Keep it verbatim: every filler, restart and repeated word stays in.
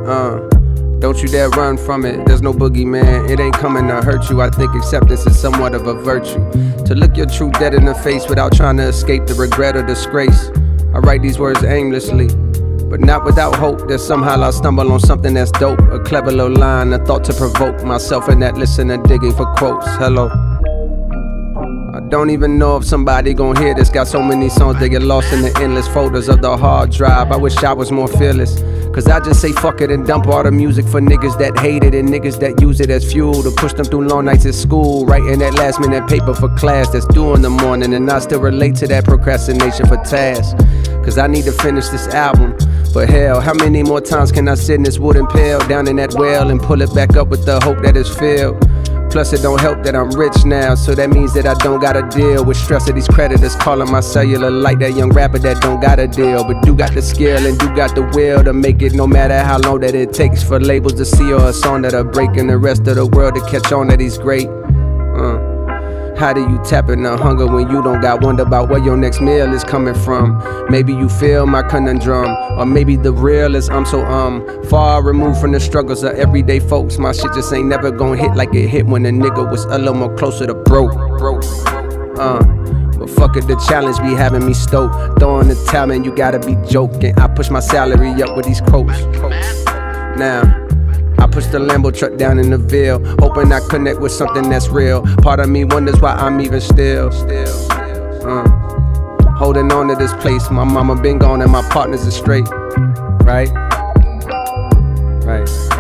Uh, don't you dare run from it, there's no boogeyman. It ain't coming to hurt you. I think acceptance is somewhat of a virtue. To look your truth dead in the face without trying to escape the regret or disgrace. I write these words aimlessly, but not without hope that somehow I'll stumble on something that's dope. A clever little line, a thought to provoke myself in that listener digging for quotes. Hello. I don't even know if somebody gon' hear this. Got so many songs they get lost in the endless folders of the hard drive. I wish I was more fearless, cause I just say fuck it and dump all the music for niggas that hate it and niggas that use it as fuel to push them through long nights at school, writing that last minute paper for class that's due in the morning. And I still relate to that procrastination for tasks, cause I need to finish this album. But hell, how many more times can I sit in this wooden pail down in that well and pull it back up with the hope that it's filled? Plus it don't help that I'm rich now, so that means that I don't gotta deal with stress of these creditors calling my cellular like that young rapper that don't got a deal, but do got the skill and do got the will to make it, no matter how long that it takes for labels to see or a song that'll break and the rest of the world to catch on that he's great. Uh. How do you tap in the hunger when you don't got wonder about where your next meal is coming from? Maybe you feel my conundrum, or maybe the real is I'm so um far removed from the struggles of everyday folks. My shit just ain't never gonna hit like it hit when a nigga was a little more closer to broke. Uh, but fuck it, the challenge be having me stoked. Throwing the towel, man, you gotta be joking. I push my salary up with these quotes. Now I push the Lambo truck down in the Ville, hoping I connect with something that's real. Part of me wonders why I'm even still uh, holding on to this place. My mama been gone and my partners are straight. Right? Right.